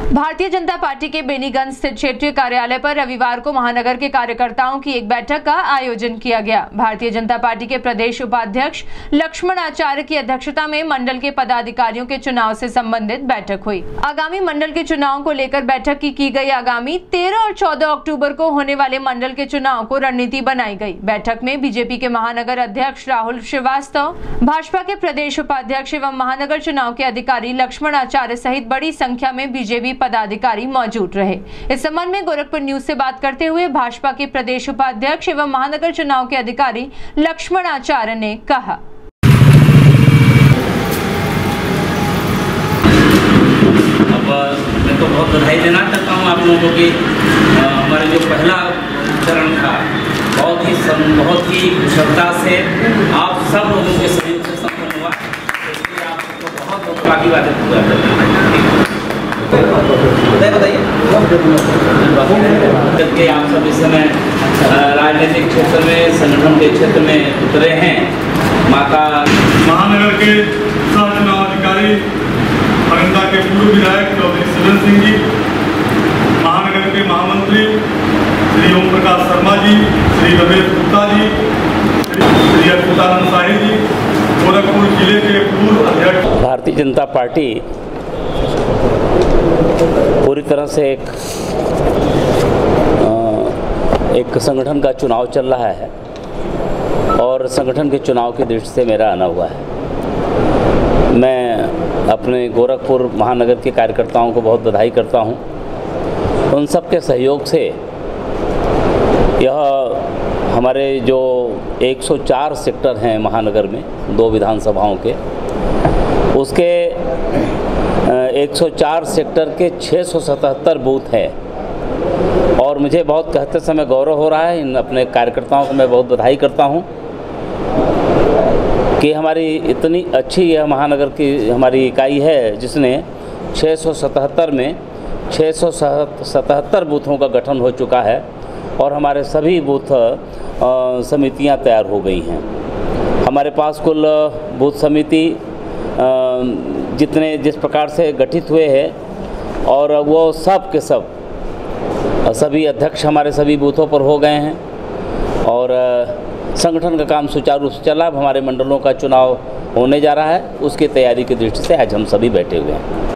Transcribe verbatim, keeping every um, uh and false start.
Bharatiya Janata party के बेनीगंज स्थित क्षेत्रीय कार्यालय पर रविवार को महानगर के कार्यकर्ताओं की एक बैठक का आयोजन किया गया। भारतीय जनता पार्टी के प्रदेश उपाध्यक्ष लक्ष्मण आचार्य की अध्यक्षता में मंडल के पदाधिकारियों के चुनाव से संबंधित बैठक हुई। आगामी मंडल के चुनाव को लेकर बैठक की की गई। आगामी तेरह और चौदह अक्टूबर को होने वाले मंडल के चुनाव को रणनीति बनाई गई। बैठक में बीजेपी के महानगर अध्यक्ष राहुल श्रीवास्तव, भाजपा के प्रदेश उपाध्यक्ष एवं महानगर चुनाव के अधिकारी लक्ष्मण आचार्य सहित बड़ी संख्या में बीजेपी पदाधिकारी मौजूद रहे। इस संबंध में गोरखपुर न्यूज से बात करते हुए भाजपा के प्रदेश उपाध्यक्ष एवं महानगर चुनाव के अधिकारी लक्ष्मण आचार्य ने कहा, अब मैं तो बहुत बधाई देना चाहता हूँ आप लोगों को कि हमारा जो पहला चरण था बहुत ही बहुत ही कुशलता से आप सब लोगों के सहयोग से संपन्न हुआ। इसलिए आपको बहुत बहुत काफी बातें पूरा करना बताइए कि आप सब इस समय राजनीतिक क्षेत्र में, संगठन के क्षेत्र में उतरे हैं। माता महानगर के सह चुनाव अधिकारी अरंदा के पूर्व विधायक चौधरी सजन सिंह जी, महानगर के महामंत्री श्री ओम प्रकाश शर्मा जी, श्री रमेश गुप्ता जी, श्री अच्युतानंद शाही जी, गोरखपुर जिले के पूर्व अध्यक्ष। भारतीय जनता पार्टी पूरी तरह से एक एक संगठन का चुनाव चल रहा है और संगठन के चुनाव की दृष्टि से मेरा आना हुआ है। मैं अपने गोरखपुर महानगर के कार्यकर्ताओं को बहुत बधाई करता हूं। उन सब के सहयोग से यह हमारे जो एक सौ चार सेक्टर हैं महानगर में, दो विधानसभाओं के, उसके एक सौ चार सेक्टर के छह सौ सतहत्तर बूथ हैं और मुझे बहुत कहते समय गौरव हो रहा है। इन अपने कार्यकर्ताओं को मैं बहुत बधाई करता हूं कि हमारी इतनी अच्छी यह महानगर की हमारी इकाई है जिसने छह सौ सतहत्तर में छह सौ सतहत्तर बूथों का गठन हो चुका है और हमारे सभी बूथ समितियां तैयार हो गई हैं। हमारे पास कुल बूथ समिति जितने जिस प्रकार से गठित हुए हैं और वो सब के सब सभी अध्यक्ष हमारे सभी बूथों पर हो गए हैं और संगठन का काम सुचारू रूप से चला। अब हमारे मंडलों का चुनाव होने जा रहा है, उसकी तैयारी की दृष्टि से आज हम सभी बैठे हुए हैं।